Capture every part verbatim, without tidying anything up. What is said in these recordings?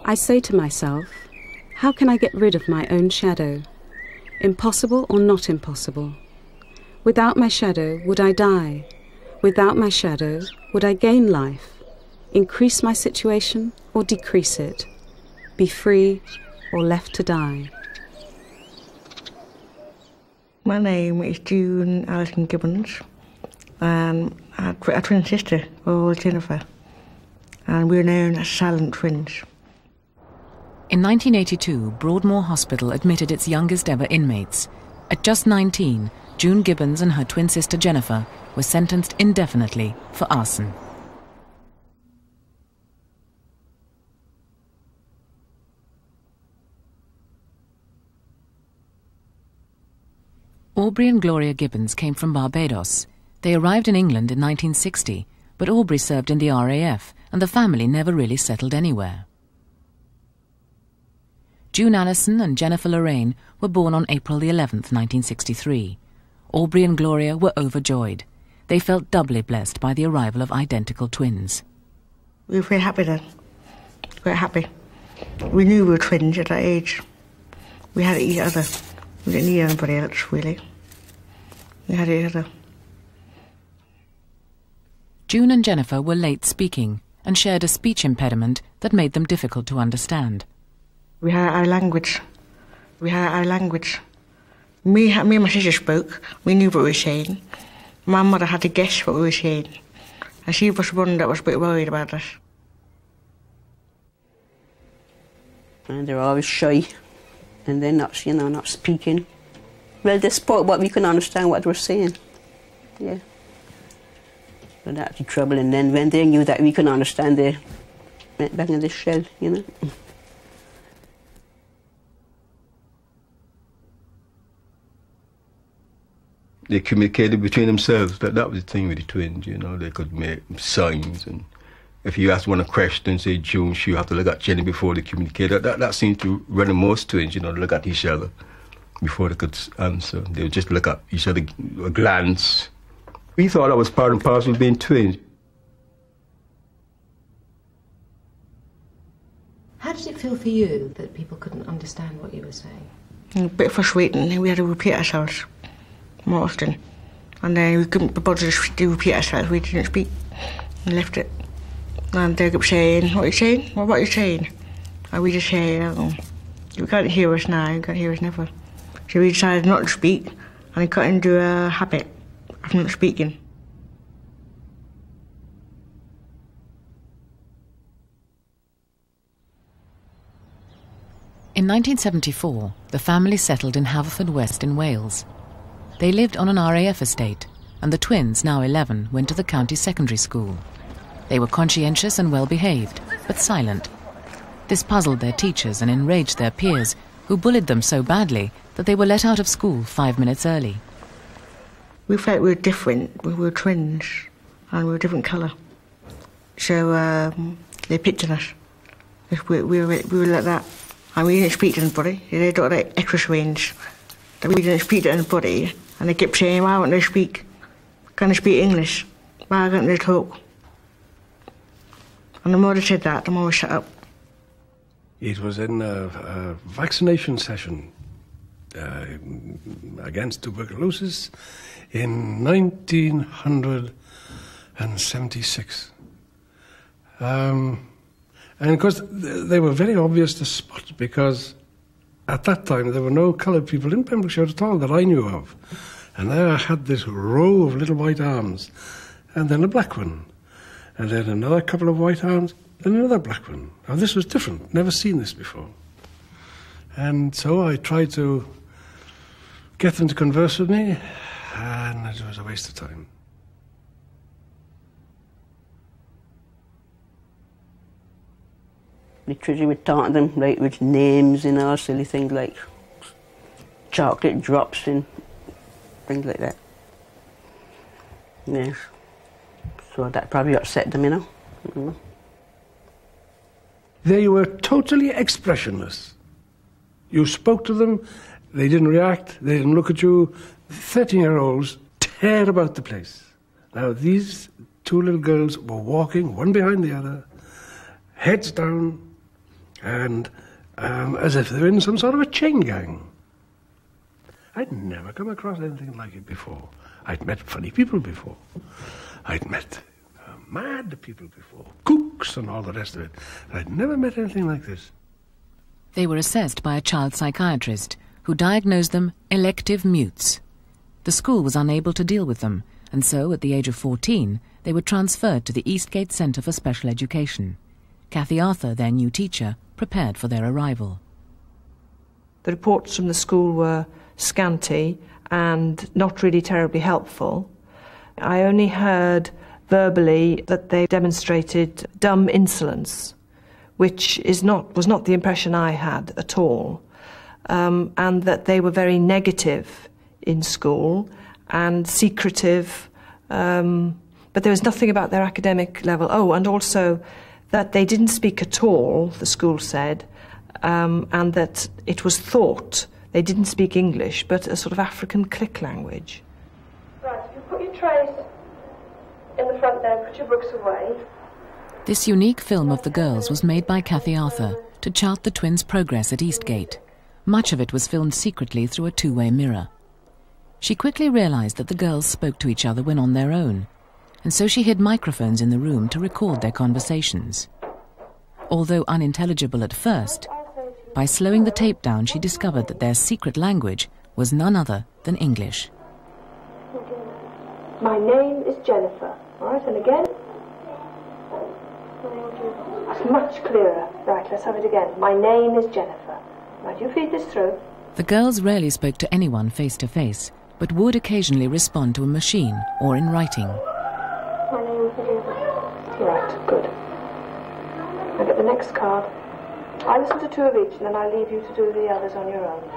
I say to myself, how can I get rid of my own shadow? Impossible or not impossible? Without my shadow, would I die? Without my shadow, would I gain life? Increase my situation or decrease it? Be free or left to die? My name is June Gibbons, and I have a twin sister called Jennifer, and we're known as silent twins. In nineteen eighty-two, Broadmoor Hospital admitted its youngest ever inmates. At just nineteen, June Gibbons and her twin sister Jennifer were sentenced indefinitely for arson. Aubrey and Gloria Gibbons came from Barbados. They arrived in England in nineteen sixty, but Aubrey served in the R A F, and the family never really settled anywhere. June Allison and Jennifer Lorraine were born on April the eleventh, nineteen sixty-three. Aubrey and Gloria were overjoyed. They felt doubly blessed by the arrival of identical twins. We were very happy then. Very happy. We knew we were twins at that age. We had each other. We didn't need anybody else, really. We had each other. June and Jennifer were late speaking and shared a speech impediment that made them difficult to understand. We had our language. We had our language. Me, me and my sister spoke. We knew what we were saying. My mother had to guess what we were saying. And she was the one that was a bit worried about us. And they're always shy. And they're not, you know, not speaking. Well, they spoke, but we couldn't understand what they were saying. Yeah. So that's the trouble. And then when they knew that we couldn't understand, they went back in the shell, you know. They communicated between themselves. That that was the thing with the twins, you know. They could make signs, and if you asked one a question, say June, she have to look at Jenny before they communicate. That, that that seemed to run in most twins, you know, look at each other before they could answer. They would just look at each other, a glance. We thought that was part and parcel of being twins. How did it feel for you that people couldn't understand what you were saying? A bit frustrating. We had to repeat ourselves more often. And then we couldn't be bothered to repeat ourselves. We didn't speak and left it. And they kept saying, what are you saying? Well, what are you saying? And we just say, oh, you can't hear us now, you can't hear us never. So we decided not to speak, and it got into a habit of not speaking. In nineteen seventy-four, the family settled in Haverfordwest in Wales. They lived on an R A F estate, and the twins, now eleven, went to the county secondary school. They were conscientious and well-behaved, but silent. This puzzled their teachers and enraged their peers, who bullied them so badly that they were let out of school five minutes early. We felt we were different. We were twins, and we were a different colour. So um, they picked on us. We, we, were, we were like that. And we didn't speak to anybody. They got like extra strange. That we didn't speak to anybody. And they kept saying, why won't they speak? Can they speak English? Why can't they talk? And the more they said that, the more we shut up. It was in a, a vaccination session uh, against tuberculosis in nineteen seventy-six. Um, and of course, they were very obvious to spot because at that time there were no coloured people in Pembrokeshire at all that I knew of. And there I had this row of little white arms, and then a black one, and then another couple of white arms, and another black one. Now this was different, never seen this before. And so I tried to get them to converse with me, and it was a waste of time. Literally, we taught them like with names and all silly things like chocolate drops and things like that. Yes. So that probably upset them, you know. Mm-hmm. They were totally expressionless. You spoke to them, they didn't react, they didn't look at you. thirteen-year-olds tear about the place. Now, these two little girls were walking, one behind the other, heads down, and um, as if they were in some sort of a chain gang. I'd never come across anything like it before. I'd met funny people before. I'd met uh, mad people before, kooks and all the rest of it. I'd never met anything like this. They were assessed by a child psychiatrist who diagnosed them elective mutes. The school was unable to deal with them, and so at the age of fourteen they were transferred to the Eastgate Centre for Special Education. Cathy Arthur, their new teacher, prepared for their arrival. The reports from the school were scanty and not really terribly helpful. I only heard verbally that they demonstrated dumb insolence, which is not, was not the impression I had at all, um, and that they were very negative in school and secretive, um, but there was nothing about their academic level. Oh, and also that they didn't speak at all, the school said, um, and that it was thought they didn't speak English, but a sort of African click language. Right, if you put your trays in the front there, put your books away. This unique film of the girls was made by Cathy Arthur to chart the twins' progress at Eastgate. Much of it was filmed secretly through a two-way mirror. She quickly realised that the girls spoke to each other when on their own, and so she hid microphones in the room to record their conversations. Although unintelligible at first, by slowing the tape down she discovered that their secret language was none other than English. My name is Jennifer, all right, and again. That's much clearer. Right, let's have it again. My name is Jennifer. Right, you feed this through. The girls rarely spoke to anyone face to face, but would occasionally respond to a machine or in writing. My name is Jennifer. Right, good. Now get the next card. I listen to two of each, and then I leave you to do the others on your own.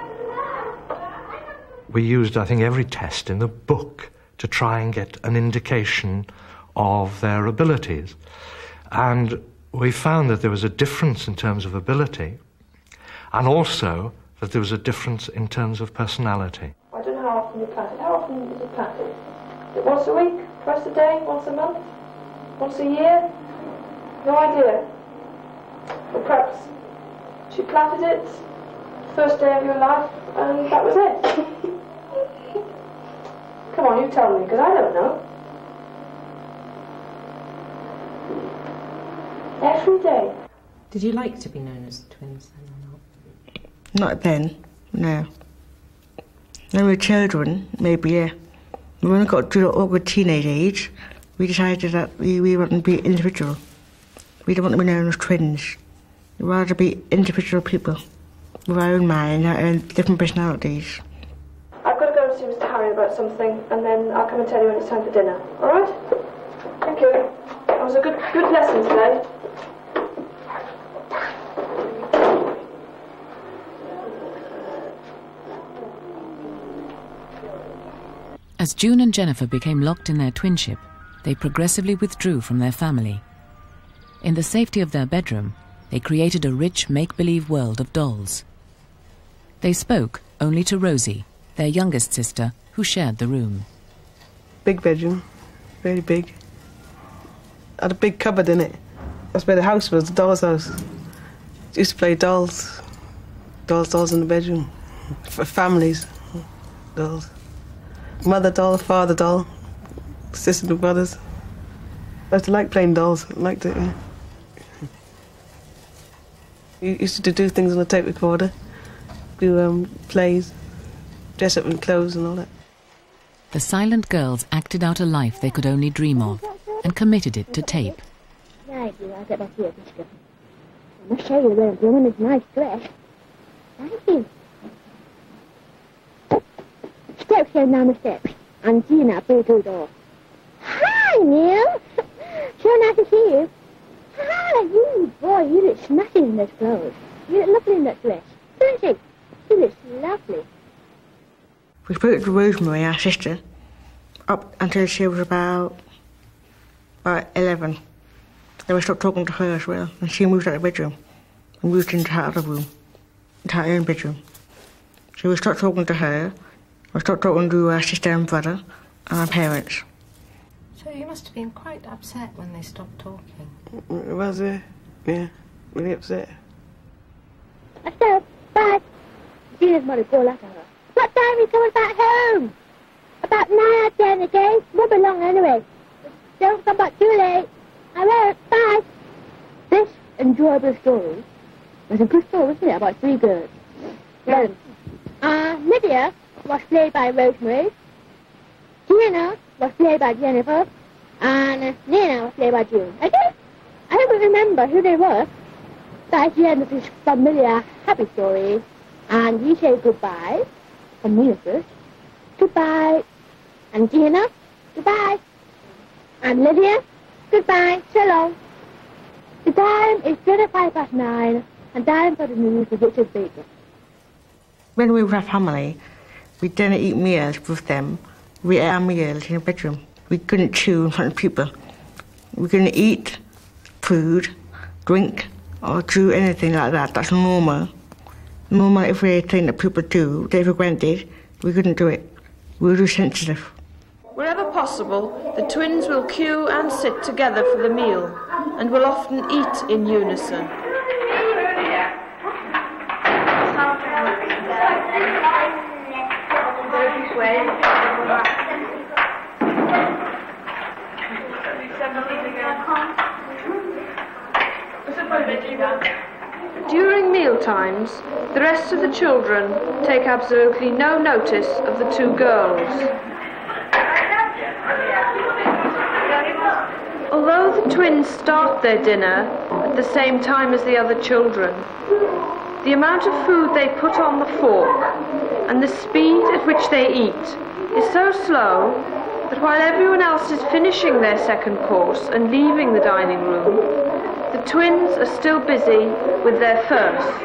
We used, I think, every test in the book to try and get an indication of their abilities. And we found that there was a difference in terms of ability, and also that there was a difference in terms of personality. I don't know how often you plat it. How often is it platted? Is it once a week? Twice a day? Once a month? Once a year? No idea. Or perhaps she platted it first day of your life, and that was it. Come on, you tell me, because I don't know. Every day. Did you like to be known as twins then or not? Not then, no. When we were children, maybe, yeah. When we got to the awkward teenage age, we decided that we, we wanted to be individual. We didn't want to be known as twins. We'd rather be individual people with our own mind, our own different personalities. I've got to go and see Mister Harry about something, and then I'll come and tell you when it's time for dinner. All right? Thank you. That was a good, good lesson today. As June and Jennifer became locked in their twinship, they progressively withdrew from their family. In the safety of their bedroom, they created a rich make-believe world of dolls. They spoke only to Rosie, their youngest sister, who shared the room. Big bedroom, very big. Had a big cupboard in it. That's where the house was, the doll's house. Used to play dolls. Dolls, dolls in the bedroom. For families, dolls. Mother doll, father doll, sisters and brothers. I used to like playing dolls, I liked it, yeah. You used to do things on a tape recorder, do um, plays, dress up in clothes and all that. The silent girls acted out a life they could only dream of and committed it to tape. Right, you, I'll get back to you, Mister Gibbons. I must show you the woman's nice dress. Thank you. Steps going down the steps. I'm seeing that through the door. Hi, Neil. Sure nice to see you. Hi, you boy, you look smashing in those clothes. You look lovely in that dress. Don't you? You look lovely. We spoke to Rosemary, our sister, up until she was about, about eleven. Then we stopped talking to her as well, and she moved out of the bedroom and moved into her other room, into her own bedroom. So we stopped talking to her, we stopped talking to our sister and brother and our parents. So you must have been quite upset when they stopped talking. It was, uh, yeah, really upset. I said, bye. Gina's mother called out at her. What time are you coming back home? About nine or ten again. Won't be long anyway. Don't come back too late. I won't. Bye. This enjoyable story was a good story, wasn't it, about three girls? Well, uh, Lydia was played by Rosemary. Gina was played by Jennifer. And uh, Nina was played by June. Okay? I don't remember who they were. But at the end of this familiar, happy story, and we say goodbye, from Nina first. Goodbye. And Gina, goodbye. And Lydia, goodbye. So long. The time is twenty-five past nine, and time for the news with Richard Baker. When we were a family, we didn't eat meals with them. We ate our meals in the bedroom. We couldn't chew in front of people. We couldn't eat food, drink, or do anything like that. That's normal. Normal everything that people do, they for granted, we couldn't do it. We were too sensitive. Wherever possible, the twins will queue and sit together for the meal, and will often eat in unison. During meal times, the rest of the children take absolutely no notice of the two girls. Although the twins start their dinner at the same time as the other children, the amount of food they put on the fork and the speed at which they eat is so slow that while everyone else is finishing their second course and leaving the dining room, the twins are still busy with their first.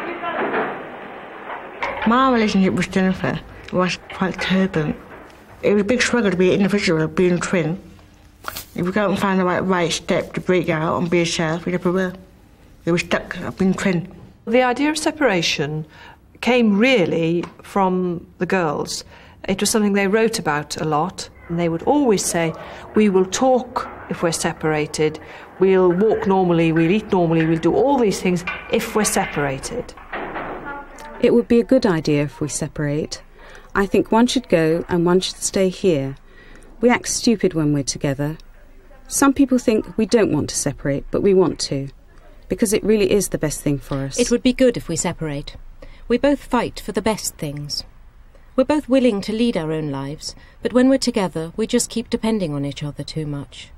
My relationship with Jennifer was quite turbulent. It was a big struggle to be an individual, being a twin. If you can't find the right, right step to break out and be yourself, you never will. You were stuck up being twin. The idea of separation came really from the girls. It was something they wrote about a lot, and they would always say, we will talk if we're separated, we'll walk normally, we'll eat normally, we'll do all these things if we're separated. It would be a good idea if we separate. I think one should go and one should stay here. We act stupid when we're together. Some people think we don't want to separate, but we want to, because it really is the best thing for us. It would be good if we separate. We both fight for the best things. We're both willing to lead our own lives, but when we're together, we just keep depending on each other too much.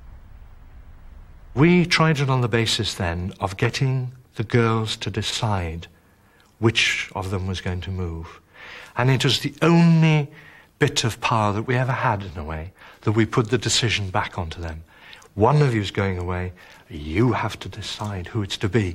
We tried it on the basis then of getting the girls to decide which of them was going to move. And it was the only bit of power that we ever had, in a way, that we put the decision back onto them. One of you's going away, you have to decide who it's to be.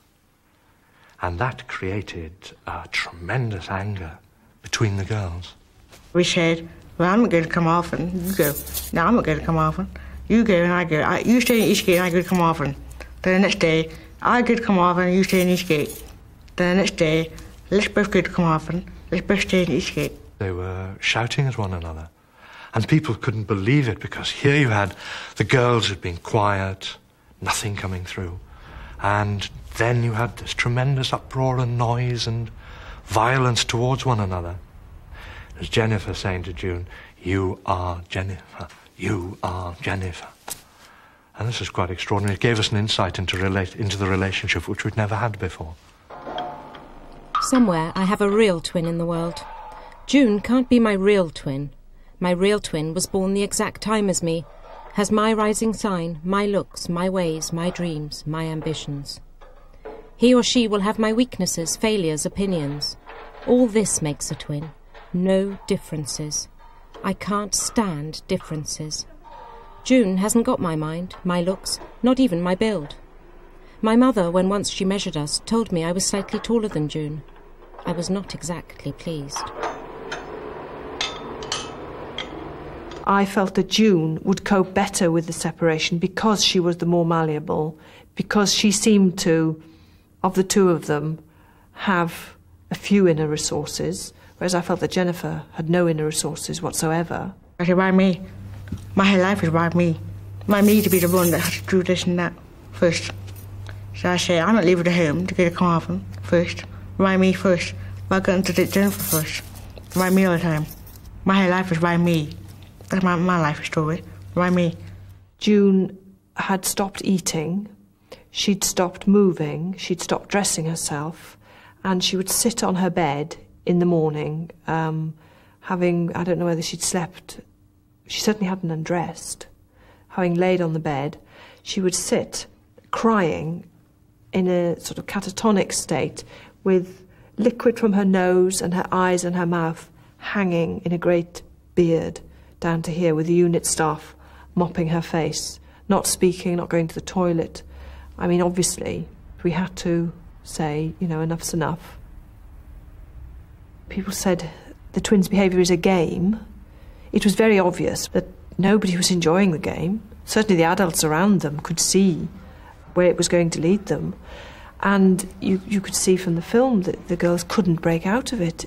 And that created a tremendous anger between the girls. We said, well, I'm not going to come often, you go. No, I'm not going to come often. You go and I go. I, you stay in Eastgate and I go to come often. Then the next day, I go to come often and you stay in Eastgate. Then the next day, let's both go to come often, let's both stay in Eastgate. They were shouting at one another. And people couldn't believe it, because here you had the girls who'd been quiet, nothing coming through. And then you had this tremendous uproar and noise and violence towards one another. As Jennifer saying to June, you are Jennifer, you are Jennifer. And this is quite extraordinary. It gave us an insight into, relate, into the relationship which we'd never had before. Somewhere I have a real twin in the world. June can't be my real twin. My real twin was born the exact time as me, has my rising sign, my looks, my ways, my dreams, my ambitions. He or she will have my weaknesses, failures, opinions. All this makes a twin. No differences. I can't stand differences. June hasn't got my mind, my looks, not even my build. My mother, when once she measured us, told me I was slightly taller than June. I was not exactly pleased. I felt that June would cope better with the separation because she was the more malleable, because she seemed to, of the two of them, have a few inner resources, whereas I felt that Jennifer had no inner resources whatsoever. I said, why me? My whole life is about me. Why me to be the one that has to do this and that first? So I say, I'm not leaving the home to go to Carmarthen first. Why me first? Why got into the Jennifer first? Why me all the time? My whole life is why me. That's my, my life story. Why me? June had stopped eating, she'd stopped moving, she'd stopped dressing herself, and she would sit on her bed in the morning, um, having, I don't know whether she'd slept, she certainly hadn't undressed. Having laid on the bed, she would sit crying in a sort of catatonic state with liquid from her nose and her eyes and her mouth hanging in a great beard down to here, with the unit staff mopping her face, not speaking, not going to the toilet. I mean, obviously, we had to say, you know, enough's enough. People said the twins' behaviour is a game. It was very obvious that nobody was enjoying the game. Certainly the adults around them could see where it was going to lead them. And you, you could see from the film that the girls couldn't break out of it.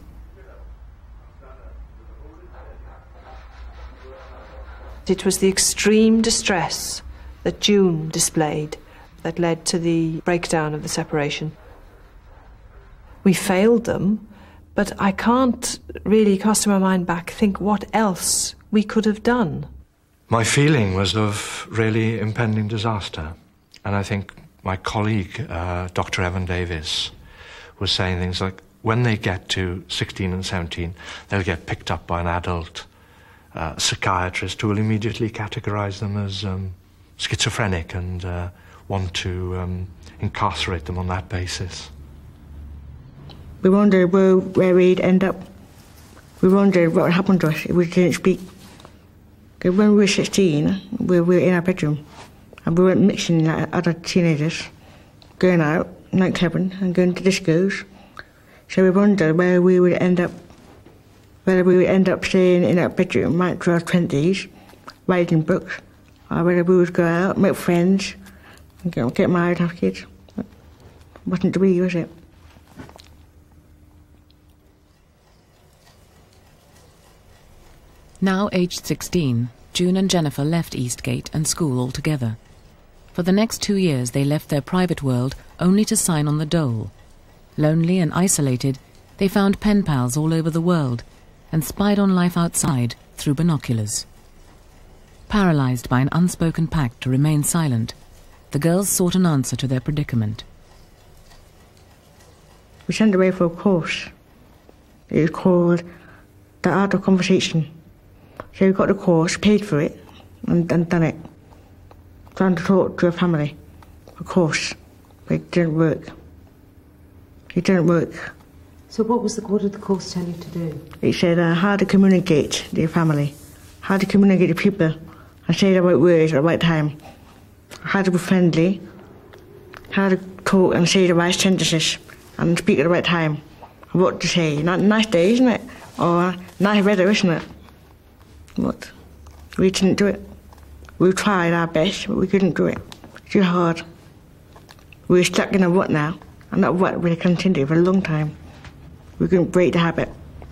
It was the extreme distress that June displayed that led to the breakdown of the separation. We failed them, but I can't really, casting my mind back, think what else we could have done. My feeling was of really impending disaster. And I think my colleague, uh, Doctor Evan Davis, was saying things like, when they get to sixteen and seventeen, they'll get picked up by an adult uh, psychiatrist who will immediately categorise them as um, schizophrenic and uh, want to um, incarcerate them on that basis. We wondered where, where we'd end up. We wondered what would happen to us if we didn't speak. Because when we were sixteen, we were in our bedroom, and we weren't mixing like other teenagers, going out, nightclubbing, and going to discos. So we wondered where we would end up, whether we would end up staying in our bedroom right through our twenties, writing books, or whether we would go out, make friends, and get, get married, have kids. It wasn't to be, was it? Now aged sixteen, June and Jennifer left Eastgate and school altogether. For the next two years they left their private world only to sign on the dole. Lonely and isolated, they found pen pals all over the world and spied on life outside through binoculars. Paralysed by an unspoken pact to remain silent, the girls sought an answer to their predicament. We sent away for a course. It was called The Art of Conversation. So we got the course, paid for it, and, and done it. Trying to talk to a family, of course, but it didn't work. It didn't work. So what was the, what did the course tell you to do? It said uh, how to communicate to your family, how to communicate to people, and say the right words at the right time, how to be friendly, how to talk and say the right sentences, and speak at the right time, and what to say. Not nice day, isn't it? Or nice weather, isn't it? What? We didn't do it. We tried our best, but we couldn't do it. It's too hard. We were stuck in a rut now, and that rut really continued for a long time. We couldn't break the habit.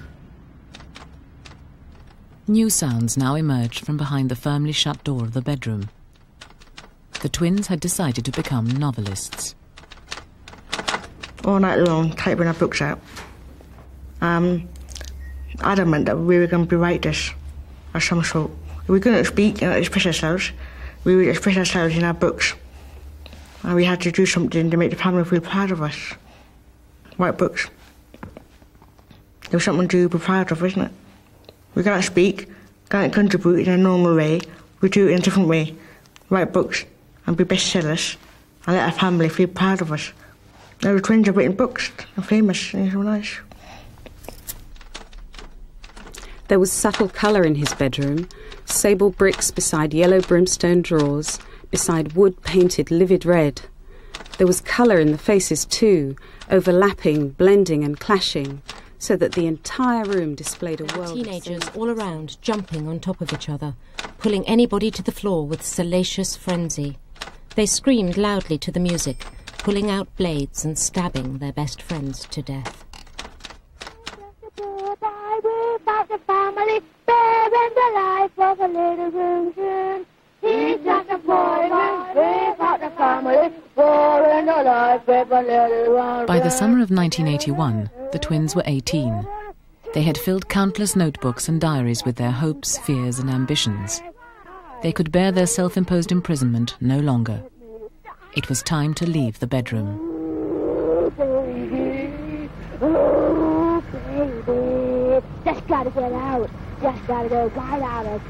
New sounds now emerged from behind the firmly shut door of the bedroom. The twins had decided to become novelists. All night long, typing our books out. Um, adamant that we were going to be writers of some sort. If we couldn't speak and express ourselves, we would express ourselves in our books. And we had to do something to make the family feel proud of us. Write books. There was something to be proud of, isn't it? We can't speak, can't contribute in a normal way. We do it in a different way. Write books and be bestsellers and let our family feel proud of us. Now the twins have written books, they're famous, and it's so nice. There was subtle colour in his bedroom, sable bricks beside yellow brimstone drawers, beside wood-painted livid red. There was colour in the faces too, overlapping, blending and clashing, so that the entire room displayed a world Teenagers all around, jumping on top of each other, pulling anybody to the floor with salacious frenzy. They screamed loudly to the music, pulling out blades and stabbing their best friends to death. Without the family, sparing the life of a little June. He's just a boy, without the family, By the summer of nineteen eighty-one, the twins were eighteen. They had filled countless notebooks and diaries with their hopes, fears and ambitions. They could bear their self-imposed imprisonment no longer. It was time to leave the bedroom. Oh, baby, just gotta get out. Just gotta go right out of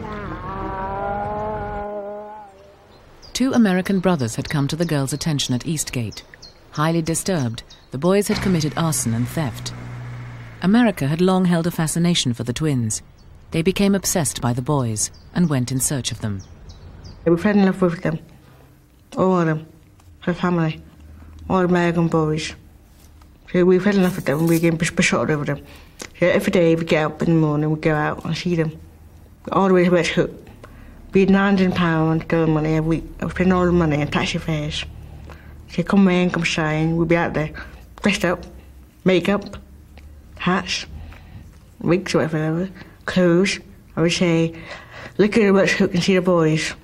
town. Two American brothers had come to the girls' attention at Eastgate. Highly disturbed, the boys had committed arson and theft. America had long held a fascination for the twins. They became obsessed by the boys and went in search of them. We fell in love with them, all of them, her family, all the American boys. So we fell in love with them and we became besotted over them. So every day we get up in the morning, we go out and see them. All the way to West Hook. We had nine hundred pounds girl money every week. I was paying all the money in taxi fares. So come rain, come shine, we'd be out there, dressed up, makeup, hats, wigs, whatever, clothes. I would say, look at the West Hook and see the boys.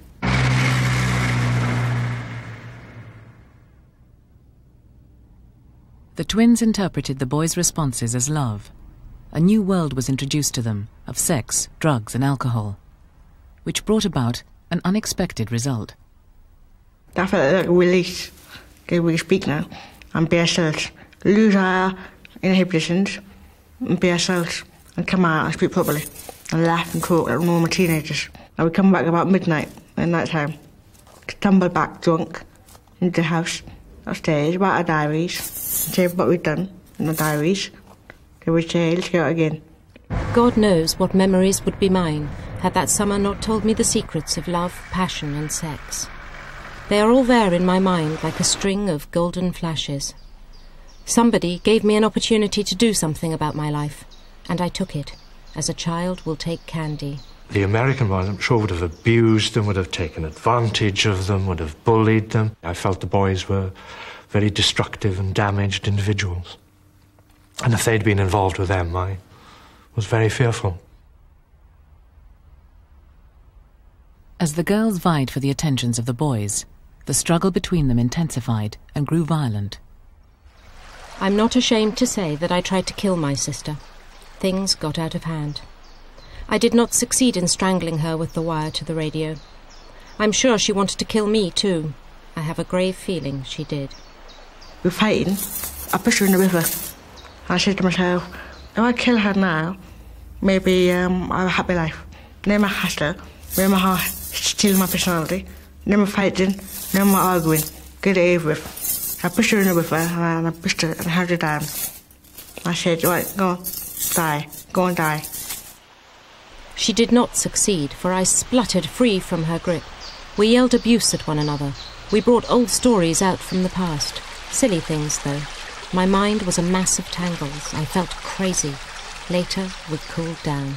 The twins interpreted the boys' responses as love. A new world was introduced to them of sex, drugs and alcohol, which brought about an unexpected result. I felt like a release. Okay, we can speak now and be ourselves. Lose our inhibitions and be ourselves and come out and speak properly and laugh and talk like normal teenagers. And we come back about midnight at night time, stumble back drunk into the house upstairs about our diaries, say what we'd done in the diaries. They would say, let's go out again. God knows what memories would be mine had that summer not told me the secrets of love, passion and sex. They are all there in my mind like a string of golden flashes. Somebody gave me an opportunity to do something about my life, and I took it, as a child will take candy. The American ones, I'm sure, would have abused them, would have taken advantage of them, would have bullied them. I felt the boys were very destructive and damaged individuals. And if they'd been involved with them, I was very fearful. As the girls vied for the attentions of the boys, the struggle between them intensified and grew violent. I'm not ashamed to say that I tried to kill my sister. Things got out of hand. I did not succeed in strangling her with the wire to the radio. I'm sure she wanted to kill me too. I have a grave feeling she did. We were fighting. I pushed her in the river. I said to myself, if I kill her now, maybe um, I'll have a happy life. No more hassle, no more heart, steal my personality, no more fighting, no more arguing, get it over with. I pushed her in the river and I pushed her and held her down. I said, right, go on, die, go and die. She did not succeed, for I spluttered free from her grip. We yelled abuse at one another. We brought old stories out from the past. Silly things, though. My mind was a mass of tangles. I felt crazy. Later, we cooled down.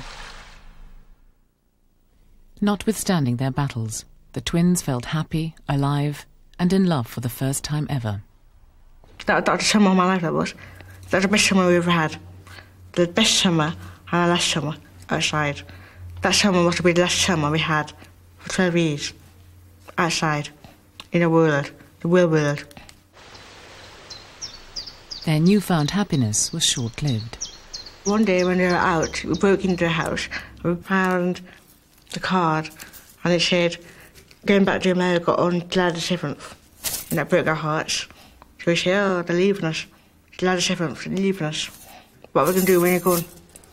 Notwithstanding their battles, the twins felt happy, alive, and in love for the first time ever. That, that was the summer of my life, that was. That was the best summer we ever had. The best summer and the last summer outside. That summer must have been the last summer we had for twelve years. Outside, in the world, the real world. Their newfound happiness was short-lived. One day when we were out, we broke into the house and we found the card and it said, going back to America on July the seventh. And that broke our hearts. So we said, oh, they're leaving us. July the seventh, they're leaving us. What are we going to do when you're gone?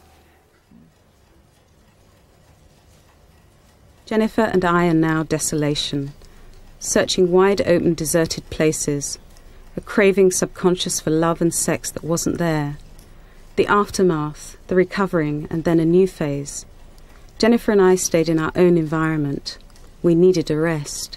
Jennifer and I are now desolation, searching wide-open deserted places, a craving subconscious for love and sex that wasn't there, the aftermath, the recovering, and then a new phase. Jennifer and I stayed in our own environment. We needed a rest.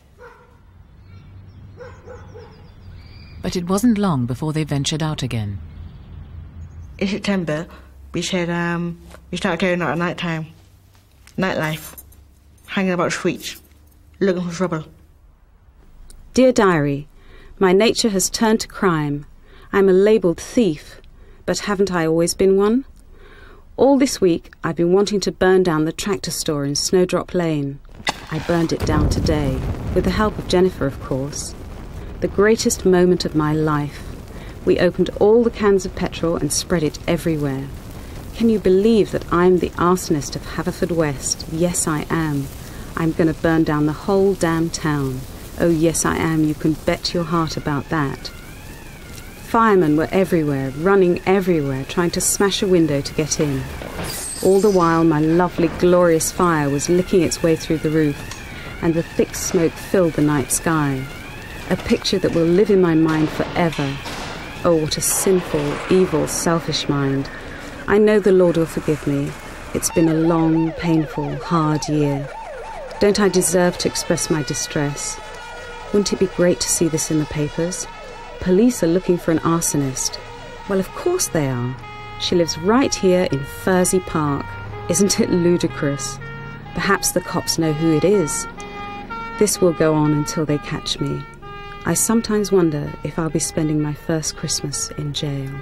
But it wasn't long before they ventured out again. In September, we said um, we started going out at night time, nightlife, hanging about streets, looking for trouble. Dear Diary, my nature has turned to crime. I'm a labelled thief, but haven't I always been one? All this week, I've been wanting to burn down the tractor store in Snowdrop Lane. I burned it down today, with the help of Jennifer, of course. The greatest moment of my life. We opened all the cans of petrol and spread it everywhere. Can you believe that I'm the arsonist of Haverfordwest? Yes, I am. I'm going to burn down the whole damn town. Oh, yes, I am. You can bet your heart about that. Firemen were everywhere, running everywhere, trying to smash a window to get in. All the while, my lovely, glorious fire was licking its way through the roof, and the thick smoke filled the night sky. A picture that will live in my mind forever. Oh, what a sinful, evil, selfish mind. I know the Lord will forgive me. It's been a long, painful, hard year. Don't I deserve to express my distress? Wouldn't it be great to see this in the papers? Police are looking for an arsonist. Well, of course they are. She lives right here in Fursey Park. Isn't it ludicrous? Perhaps the cops know who it is. This will go on until they catch me. I sometimes wonder if I'll be spending my first Christmas in jail.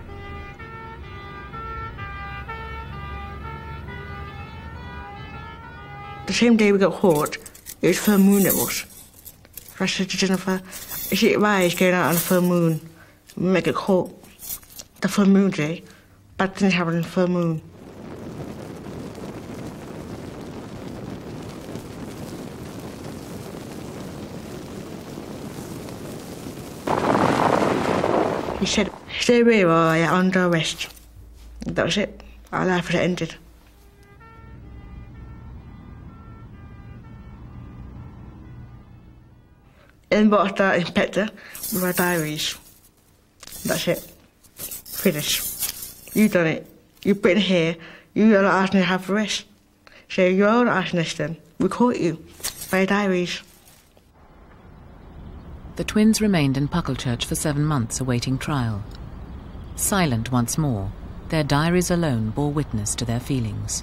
The same day we got caught, it was full moon it was. I said to Jennifer, is it wise going out on a full moon? We might get caught. The full moon day, bad things happen on the full moon. He said, stay away or you're under arrest. And that was it. Our life had ended. In bought our inspector with our diaries. That's it. Finish. You done it. You've been here. You are not asking to have arrest. So you're not asking us then. We caught you by your diaries. The twins remained in Pucklechurch for seven months awaiting trial. Silent once more, their diaries alone bore witness to their feelings.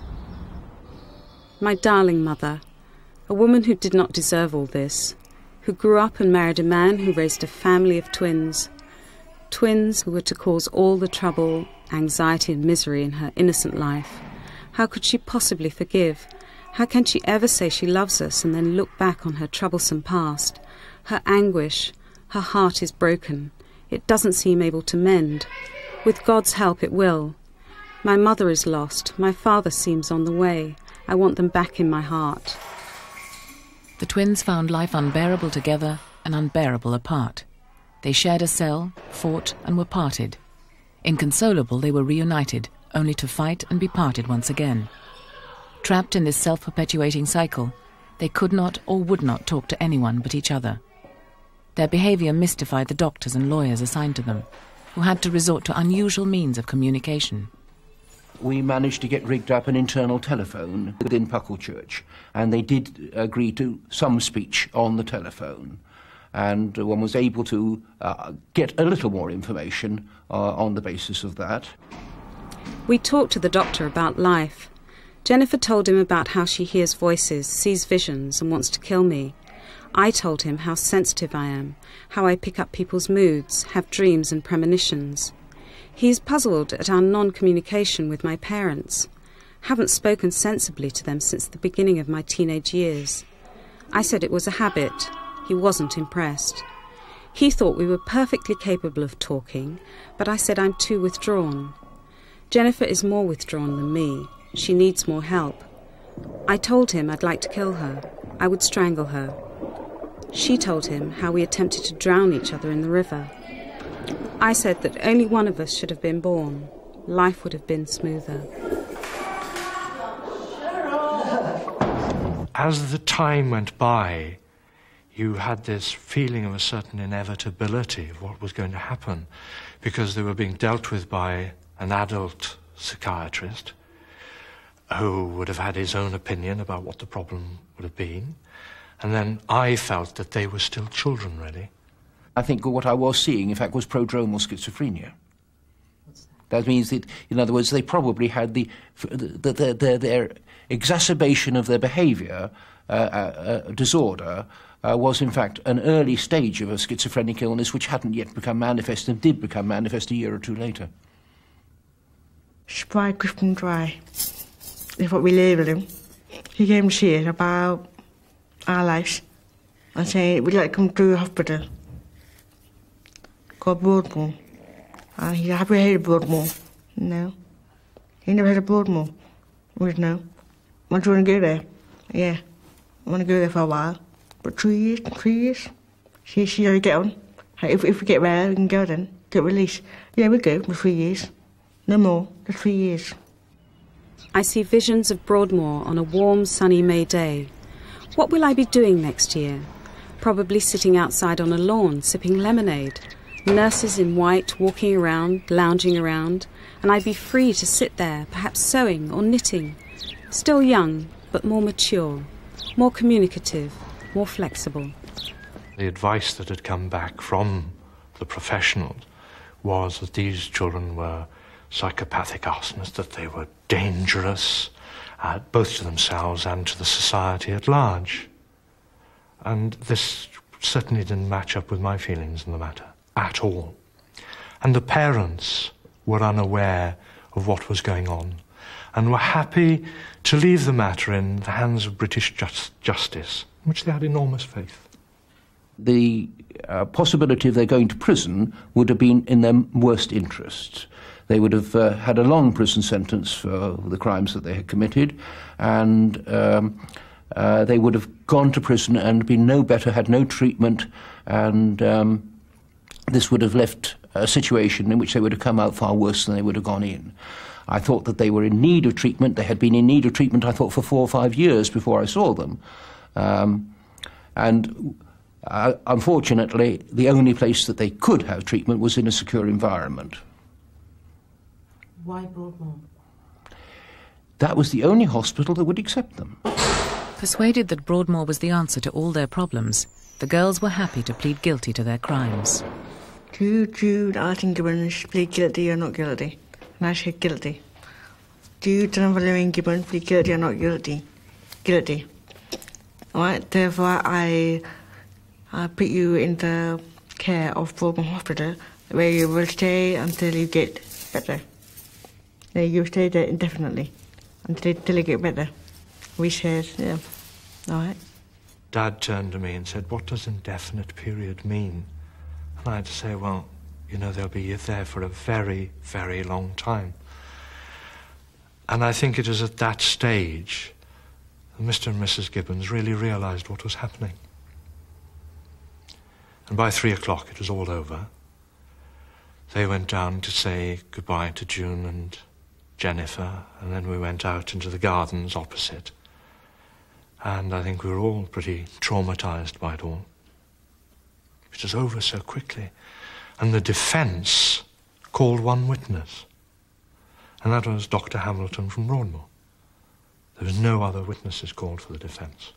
My darling mother, a woman who did not deserve all this, who grew up and married a man who raised a family of twins, twins who were to cause all the trouble, anxiety and misery in her innocent life. How could she possibly forgive? How can she ever say she loves us and then look back on her troublesome past? Her anguish, her heart is broken. It doesn't seem able to mend. With God's help it will. My mother is lost. My father seems on the way. I want them back in my heart. The twins found life unbearable together and unbearable apart. They shared a cell, fought and were parted. Inconsolable, they were reunited, only to fight and be parted once again. Trapped in this self-perpetuating cycle, they could not or would not talk to anyone but each other. Their behaviour mystified the doctors and lawyers assigned to them, who had to resort to unusual means of communication. We managed to get rigged up an internal telephone within Pucklechurch, and they did agree to some speech on the telephone. And one was able to uh, get a little more information uh, on the basis of that. We talked to the doctor about life. Jennifer told him about how she hears voices, sees visions, and wants to kill me. I told him how sensitive I am, how I pick up people's moods, have dreams and premonitions. He is puzzled at our non-communication with my parents. Haven't spoken sensibly to them since the beginning of my teenage years. I said it was a habit. He wasn't impressed. He thought we were perfectly capable of talking, but I said I'm too withdrawn. Jennifer is more withdrawn than me. She needs more help. I told him I'd like to kill her. I would strangle her. She told him how we attempted to drown each other in the river. I said that only one of us should have been born. Life would have been smoother. As the time went by, you had this feeling of a certain inevitability of what was going to happen, because they were being dealt with by an adult psychiatrist who would have had his own opinion about what the problem would have been. And then I felt that they were still children, really. I think what I was seeing, in fact, was prodromal schizophrenia. That means that, in other words, they probably had the, the, the, the their exacerbation of their behaviour uh, uh, uh, disorder uh, was, in fact, an early stage of a schizophrenic illness which hadn't yet become manifest and did become manifest a year or two later. Spry, crisp and dry is what we labelled him. He came to see us about our lives and saying we'd like to come to the hospital. called Broadmoor. And he have you heard of Broadmoor? No. He never heard of Broadmoor? Well, no. Want to go there? Yeah. I want to go there for a while. But three years, three years. See, see how you get on. If, if we get well, we can go then. Get released. Yeah, we'll go for three years. No more, just three years. I see visions of Broadmoor on a warm, sunny May day. What will I be doing next year? Probably sitting outside on a lawn, sipping lemonade. Nurses in white walking around, lounging around, and I'd be free to sit there, perhaps sewing or knitting. Still young, but more mature, more communicative, more flexible. The advice that had come back from the professionals was that these children were psychopathic arsonists, that they were dangerous, uh, both to themselves and to the society at large. And this certainly didn't match up with my feelings in the matter at all. And the parents were unaware of what was going on and were happy to leave the matter in the hands of British just justice, in which they had enormous faith. The uh, possibility of their going to prison would have been in their worst interest. They would have uh, had a long prison sentence for the crimes that they had committed, and um, uh, they would have gone to prison and been no better, had no treatment, and um, this would have left a situation in which they would have come out far worse than they would have gone in. I thought that they were in need of treatment. They had been in need of treatment, I thought, for four or five years before I saw them. Um, and uh, unfortunately, the only place that they could have treatment was in a secure environment. Why Broadmoor? That was the only hospital that would accept them. Persuaded that Broadmoor was the answer to all their problems, the girls were happy to plead guilty to their crimes. Do June, I think Gibbons plead guilty or not guilty? And I said guilty. Do you, June Gibbons, plead guilty or not guilty? Guilty. Alright, therefore I, I put you in the care of Broadmoor Hospital, where you will stay until you get better. Yeah, you stay there indefinitely until, until you get better. We said, yeah, all right. Dad turned to me and said, what does indefinite period mean? And I had to say, well, you know, they'll be there for a very, very long time. And I think it was at that stage that Mister and Missus Gibbons really realised what was happening. And by three o'clock it was all over. They went down to say goodbye to June and Jennifer, and then we went out into the gardens opposite. And I think we were all pretty traumatised by it all. It was over so quickly. And the defence called one witness, and that was Doctor Hamilton from Broadmoor. There was no other witnesses called for the defence.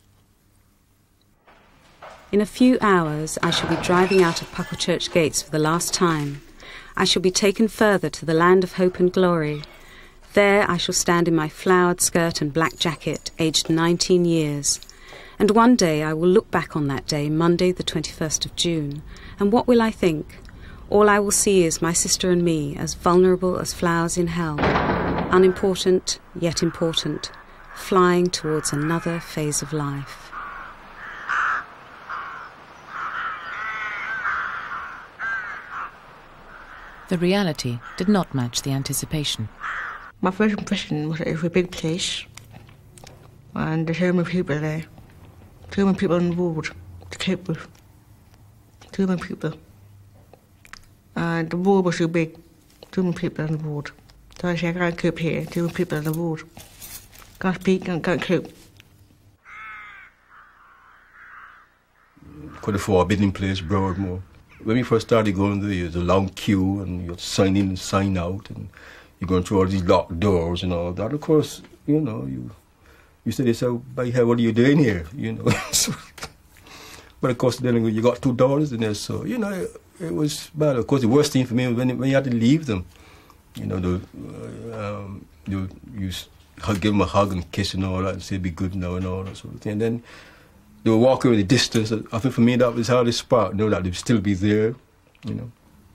In a few hours, I shall be driving out of Pucklechurch gates for the last time. I shall be taken further to the land of hope and glory. There I shall stand in my flowered skirt and black jacket, aged nineteen years. And one day I will look back on that day, Monday the twenty-first of June, and what will I think? All I will see is my sister and me, as vulnerable as flowers in hell, unimportant yet important, flying towards another phase of life. The reality did not match the anticipation. My first impression was that it was a big place, and there's so many people there, so many people on the ward to cope with, so many people. And the ward was so big, so many people on the ward. So I said, I can't cope here, so many people on the ward. Can't speak, can't, can't cope. Quite a forbidden place, Broadmoor. When we first started going there, there was a long queue, and you had to sign in and sign out, and you're going through all these locked doors and all that. Of course, you know, you you say to yourself, by hell, what are you doing here? You know. So, but of course, then you got two doors in there, so, you know, it, it was bad. Of course, the worst thing for me was when, when you had to leave them. You know, the, uh, um, you, you hug, give them a hug and kiss and all that, and say, be good now and all that sort of thing. And then they were walking with the distance. I think for me, that was the hardest part, you know, that they'd still be there, you know.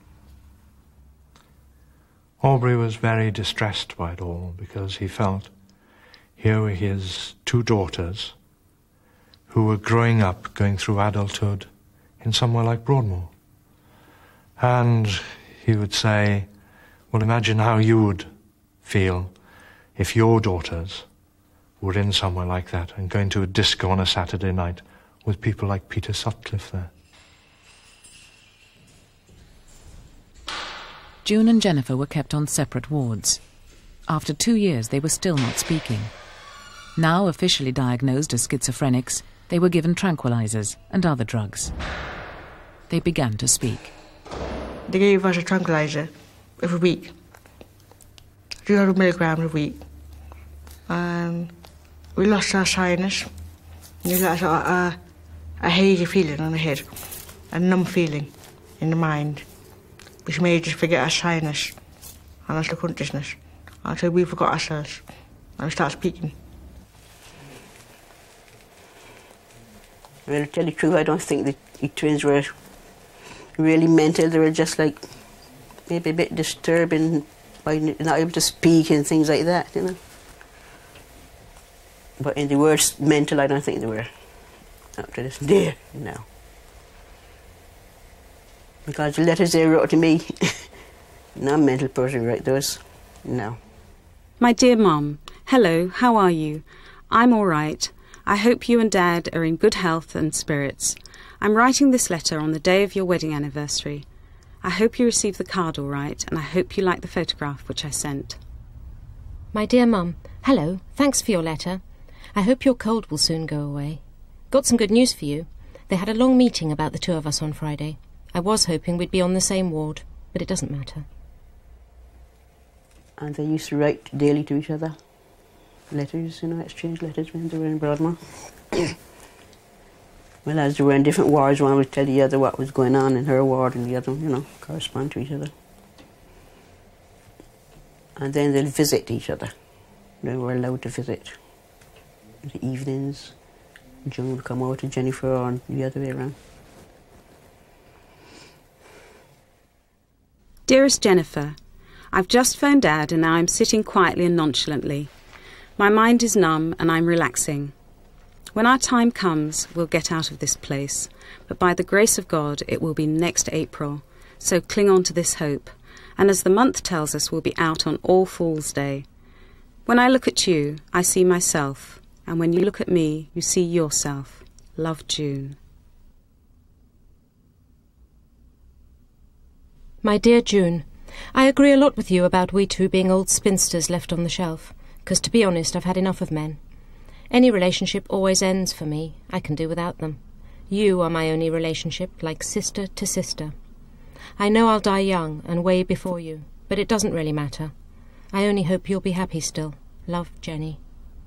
Aubrey was very distressed by it all because he felt here were his two daughters who were growing up, going through adulthood in somewhere like Broadmoor. And he would say, well, imagine how you would feel if your daughters were in somewhere like that and going to a disco on a Saturday night with people like Peter Sutcliffe there. June and Jennifer were kept on separate wards. After two years, they were still not speaking. Now officially diagnosed as schizophrenics, they were given tranquilizers and other drugs. They began to speak. They gave us a tranquilizer every week, three hundred milligrams a week. And we lost our shyness. We got a, a, a hazy feeling on the head, a numb feeling in the mind, which made us forget our shyness and our consciousness until we forgot ourselves and we started speaking. Well, to tell you the truth, I don't think the, the twins were really mental. They were just like maybe a bit disturbing by not able to speak and things like that, you know. But in the words mental, I don't think they were up to this day, no. Because the letters they wrote to me, not a mental person who write those, no. My dear Mum, hello, how are you? I'm all right. I hope you and Dad are in good health and spirits. I'm writing this letter on the day of your wedding anniversary. I hope you received the card all right, and I hope you like the photograph which I sent. My dear Mum, hello, thanks for your letter. I hope your cold will soon go away. Got some good news for you. They had a long meeting about the two of us on Friday. I was hoping we'd be on the same ward, but it doesn't matter. And they used to write daily to each other. Letters, you know, exchange letters when they were in Broadmoor. Well, as they were in different wards, one would tell the other what was going on in her ward and the other, you know, correspond to each other. And then they'd visit each other. They were allowed to visit. In the evenings, June would come over to Jennifer or the other way around. Dearest Jennifer, I've just phoned Dad and now I'm sitting quietly and nonchalantly. My mind is numb and I'm relaxing. When our time comes, we'll get out of this place, but by the grace of God, it will be next April, so cling on to this hope, and as the month tells us, we'll be out on All Fool's Day. When I look at you, I see myself, and when you look at me, you see yourself. Love, June. My dear June, I agree a lot with you about we two being old spinsters left on the shelf, because to be honest, I've had enough of men. Any relationship always ends for me. I can do without them. You are my only relationship, like sister to sister. I know I'll die young and way before you, but it doesn't really matter. I only hope you'll be happy still. Love, Jenny.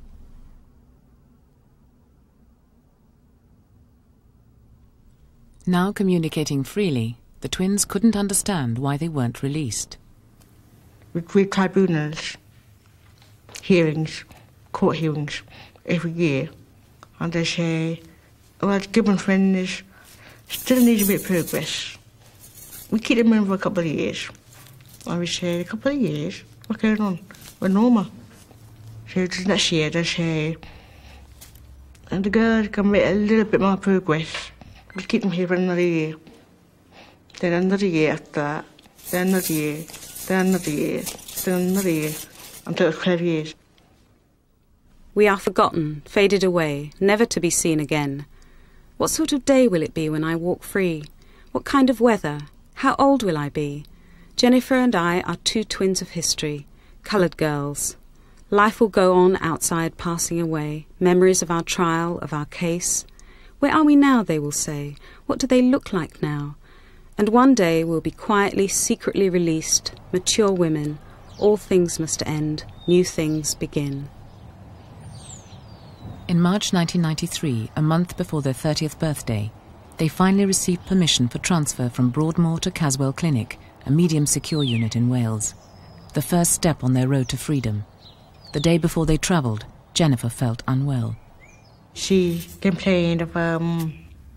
Now communicating freely, the twins couldn't understand why they weren't released. With tribunals, hearings, court hearings, every year, and they say, well, Gibbons friends still needs a bit of progress. We keep them in for a couple of years. And we say, a couple of years? What's going on? We're normal. So next year they say, and the girls can make a little bit more progress. We'll keep them here for another year. Then another year after that, then another year, then another year, then another year, until it's twelve years. We are forgotten, faded away, never to be seen again. What sort of day will it be when I walk free? What kind of weather? How old will I be? Jennifer and I are two twins of history, coloured girls. Life will go on outside, passing away, memories of our trial, of our case. Where are we now, they will say? What do they look like now? And one day we'll be quietly, secretly released, mature women. All things must end, new things begin. In March nineteen ninety-three, a month before their thirtieth birthday, they finally received permission for transfer from Broadmoor to Caswell Clinic, a medium-secure unit in Wales. The first step on their road to freedom. The day before they travelled, Jennifer felt unwell. She complained of um,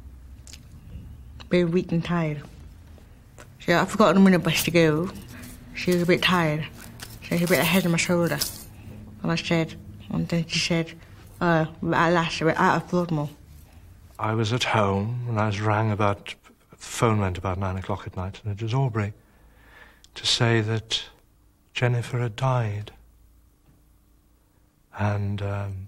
being weak and tired. She had forgotten when it was to go. She was a bit tired. She had a bit of head on my shoulder. And I said, and then she said, oh, at last, we're out of Broadmoor. I was at home and I was rang about phone went about nine o'clock at night, and it was Aubrey, to say that Jennifer had died. And um,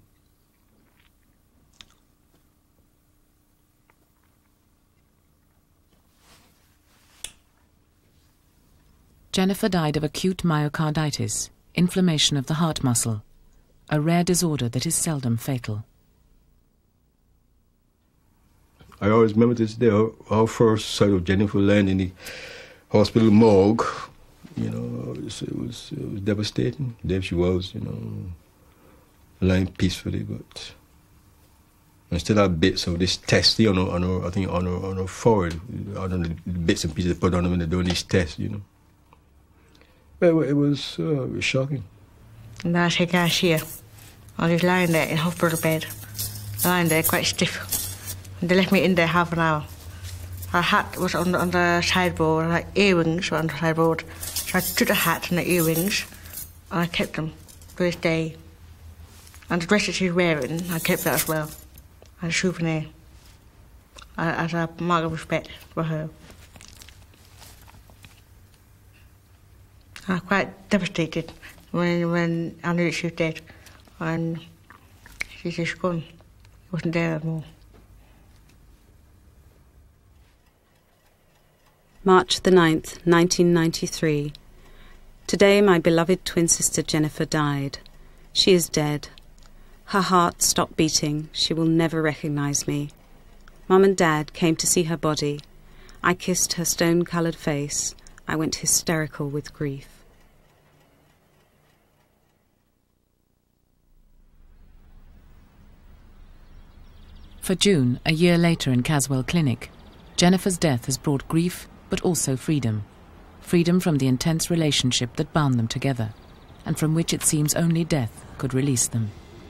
Jennifer died of acute myocarditis, inflammation of the heart muscle, a rare disorder that is seldom fatal. I always remember this day, our, our first sight of Jennifer laying in the hospital morgue. You know, it was, it was, it was devastating. There she was, you know, lying peacefully, but I still have bits of this testy on her, on her, I think, on her, on her forehead. I don't know, the bits and pieces they put on her when they're doing these tests, you know. But it was, uh, it was shocking. And I take her here. I was lying there in hospital bed, lying there quite stiff. And they left me in there half an hour. Her hat was on, on the sideboard, her earrings were on the sideboard. So I took the hat and the earrings, and I kept them to this day. And the dress that she's wearing, I kept that as well, as a souvenir, as a mark of respect for her. I was quite devastated when, when I knew that she was dead, and she's just gone. She wasn't there anymore. March the ninth, nineteen ninety-three. Today my beloved twin sister Jennifer died. She is dead. Her heart stopped beating. She will never recognise me. Mum and Dad came to see her body. I kissed her stone-coloured face. I went hysterical with grief. For June, a year later in Caswell Clinic, Jennifer's death has brought grief but also freedom. Freedom from the intense relationship that bound them together, and from which it seems only death could release them.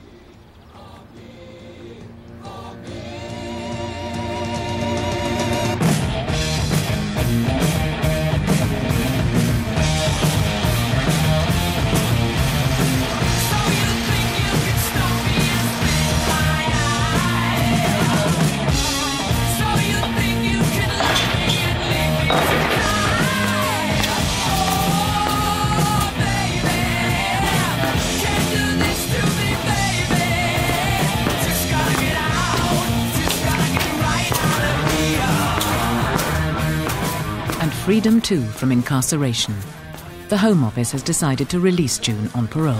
Freedom, too, from incarceration. The Home Office has decided to release June on parole.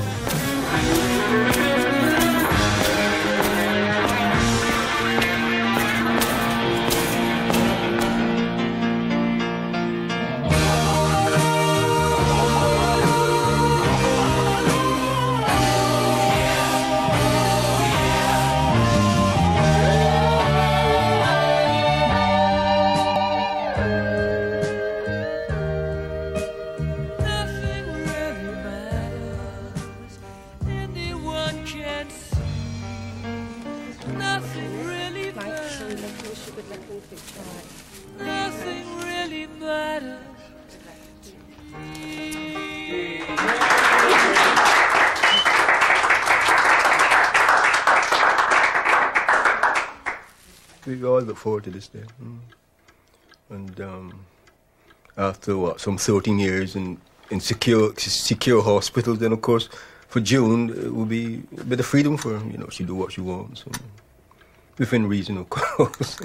We all look forward to this day. Mm. And um, after what, some thirteen years in, in secure secure hospitals, then of course for June it will be a bit of freedom for her. You know, she do what she wants, and within reason, of course.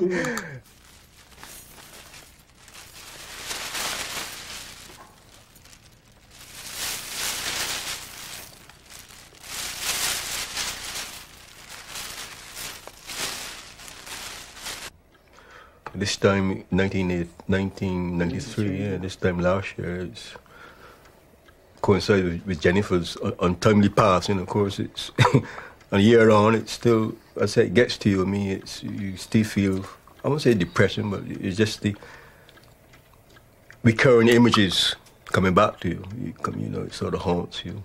This time, nineteen ninety-three, yeah, this time last year, it's coincided with, with Jennifer's untimely passing. Of course, it's a year on, it's still, I say, it gets to you. I mean, it's, you still feel, I won't say depression, but it's just the recurring images coming back to you. You, come, you know, it sort of haunts you.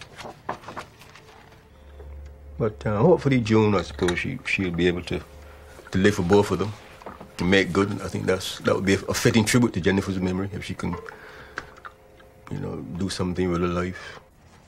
But uh, hopefully June, I suppose, she, she'll be able to to live for both of them, to make good. I think that's that would be a, a fitting tribute to Jennifer's memory if she can, you know, do something with her life.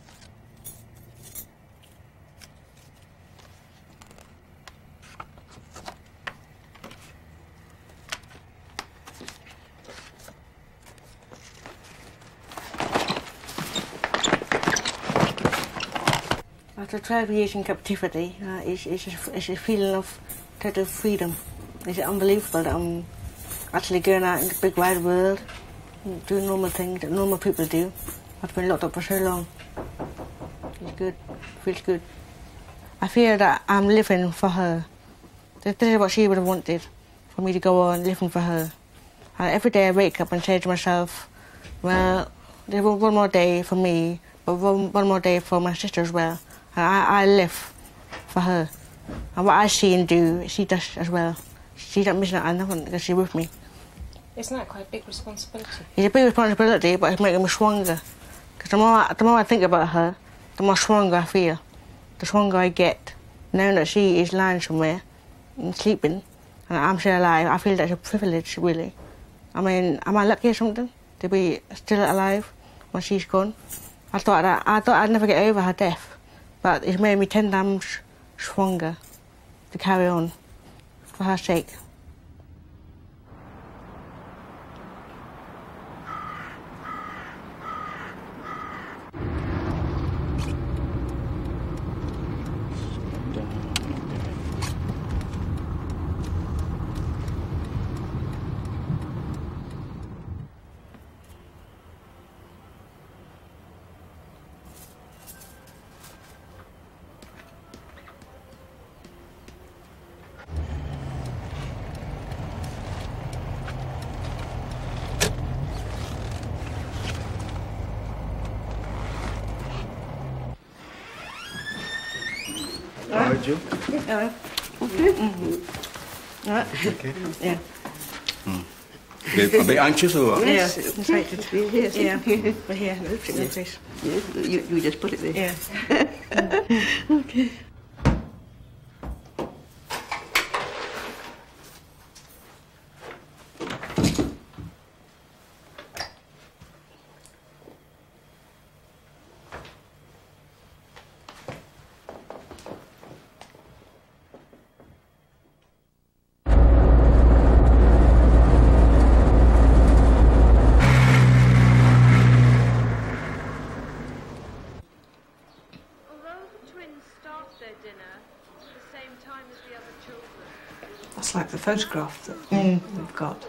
After twelve years in captivity, uh, it's, it's, a, it's a feeling of total freedom. It's unbelievable that I'm actually going out in the big wide world, doing normal things that normal people do. I've been locked up for so long. It's good, feels good. I feel that I'm living for her. This is what she would have wanted, for me to go on living for her. And every day I wake up and say to myself, well, there's one more day for me, but one, one more day for my sister as well. And I, I live for her. And what I see and do, she does as well. She's not missing out on nothing because she's with me. Isn't that quite a big responsibility? It's a big responsibility, but it's making me stronger. Because the more, I, the more I think about her, the more stronger I feel. The stronger I get. Knowing that she is lying somewhere and sleeping, and I'm still alive, I feel that's a privilege, really. I mean, am I lucky or something to be still alive when she's gone? I thought that, I thought I'd never get over her death, but it's made me ten times stronger to carry on for her sake. All right, Joe? Yeah. Okay. Mm-hmm. All right. Okay. Yeah. Mm. A bit anxious or what? Yes, excited. Yes. Yeah. But here, the lipstick in your face. Yes, you, you just put it there. Yeah. Okay. That's like the photograph that mm. we've got.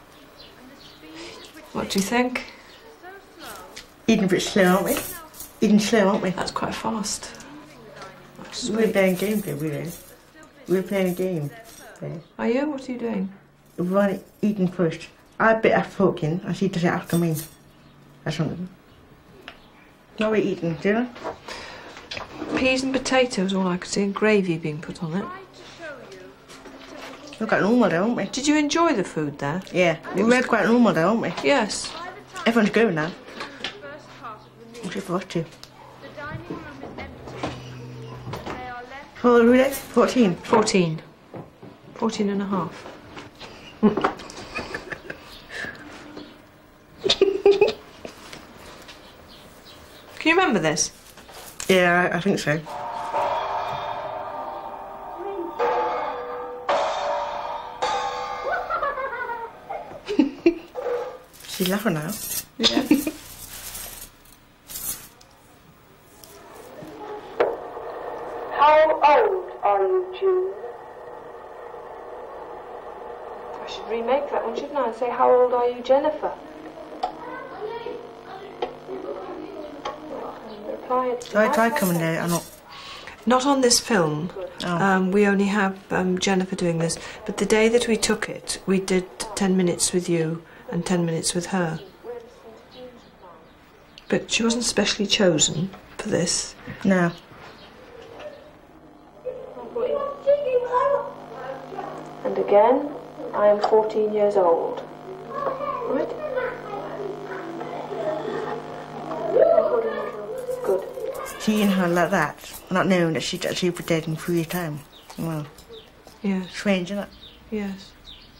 What do you think? Eating a bit slow, aren't we? Eating slow, aren't we? That's quite fast. That's we're playing a game, don't we? Really? We're playing a game. There. Are you? What are you doing? We're eating first. I bit after talking, and she does it after me. That's something. What are we eating, dinner? Peas and potatoes, all I could see, and gravy being put on it. We're quite normal there, aren't we? Did you enjoy the food there? Yeah, it we're quite normal there, aren't we? Yes. Everyone's going now. Except for us two. How old are we there? Fourteen? Fourteen. Fourteen and a half. Can you remember this? Yeah, I, I think so. She's laughing now. Yeah. How old are you, June? I should remake that one, shouldn't I? And say, how old are you, Jennifer? So I tried coming there, I'm not. Not on this film. Oh. Um, we only have um, Jennifer doing this. But the day that we took it, we did ten minutes with you and ten minutes with her. But she wasn't specially chosen for this. No. And again, I am fourteen years old. Right? Good. Seeing her like that, not knowing that she'd actually been dead in three years' time. Well, Yes. Strange, isn't it? Yes.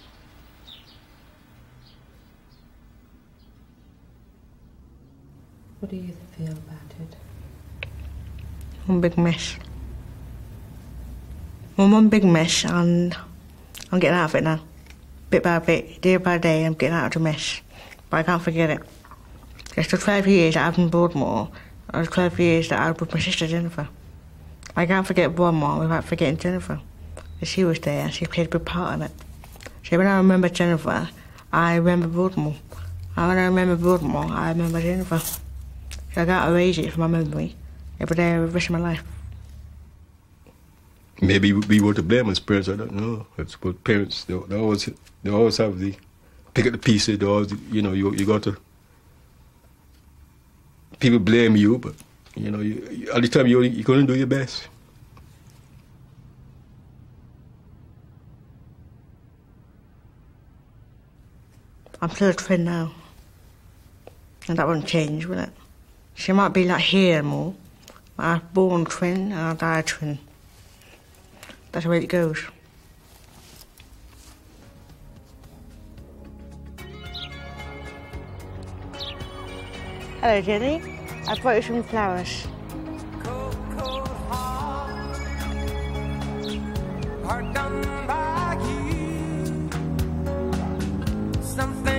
What do you feel about it? One big mess. One, one big mess, and I'm getting out of it now. Bit by bit, day by day, I'm getting out of the mess. But I can't forget it. It's the twelve years that I've been Broadmoor, and the twelve years that I was with my sister Jennifer. I can't forget Broadmoor without forgetting Jennifer. She was there, and she played a big part in it. So when I remember Jennifer, I remember Broadmoor. And when I remember Broadmoor, I remember Jennifer. So I can't erase it from my memory every day of the rest of my life. Maybe we were to blame as parents, I don't know. It's what parents, they, they always they always have the, pick up the pieces, they always, you know, you, you got to, people blame you, but, you know, you, you, all the time you, you're going to do your best. I'm still a twin now. And that won't change, will it? She might be like here more. I was born twin and I died twin. That's the way it goes. Hello, Jenny. I brought you some flowers. Cold, cold heart, heart done by you. Something